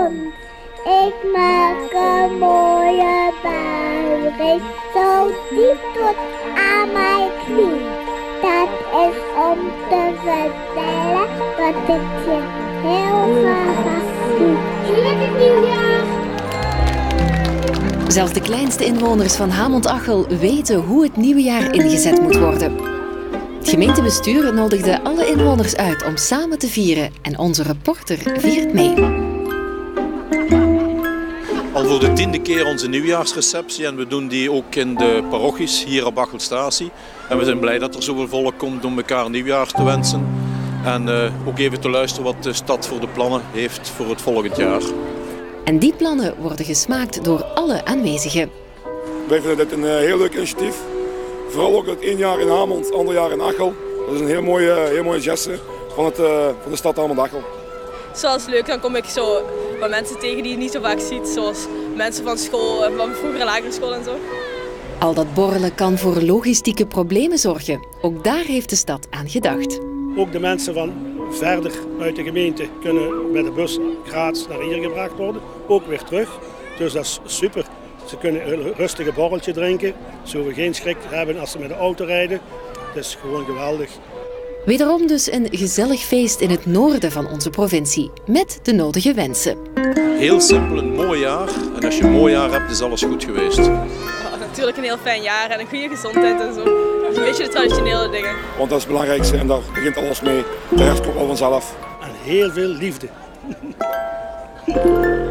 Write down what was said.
ons. Ik maak een mooie buiging, zo diep tot aan mijn knie. Dat is om te vertellen dat ik je heel graag zie. Gelukkig nieuwjaar! Zelfs de kleinste inwoners van Hamont-Achel weten hoe het nieuwe jaar ingezet moet worden. Het gemeentebestuur nodigde alle inwoners uit om samen te vieren en onze reporter viert mee. Al voor de 10e keer onze nieuwjaarsreceptie en we doen die ook in de parochies hier op Achelstratie. En we zijn blij dat er zoveel volk komt om elkaar nieuwjaar te wensen. En ook even te luisteren wat de stad voor de plannen heeft voor het volgend jaar. En die plannen worden gesmaakt door alle aanwezigen. Wij vinden dit een heel leuk initiatief. Vooral ook dat 1 jaar in Hamont, ander jaar in Achel. Dat is een heel mooie geste van de stad Hamont-Achel. Zoals leuk, dan kom ik zo wat mensen tegen die je niet zo vaak ziet. Zoals mensen van school, van vroegere lagere school en zo. Al dat borrelen kan voor logistieke problemen zorgen. Ook daar heeft de stad aan gedacht. Ook de mensen van verder uit de gemeente kunnen met de bus gratis naar hier gebracht worden. Ook weer terug. Dus dat is super. Ze kunnen een rustige borreltje drinken. Ze hoeven geen schrik te hebben als ze met de auto rijden. Dat is gewoon geweldig. Wederom dus een gezellig feest in het noorden van onze provincie. Met de nodige wensen. Heel simpel, een mooi jaar. En als je een mooi jaar hebt, is alles goed geweest. Natuurlijk een heel fijn jaar en een goede gezondheid en zo. Een beetje de traditionele dingen. Want dat is het belangrijkste en daar begint alles mee. De rest komt al vanzelf. En heel veel liefde.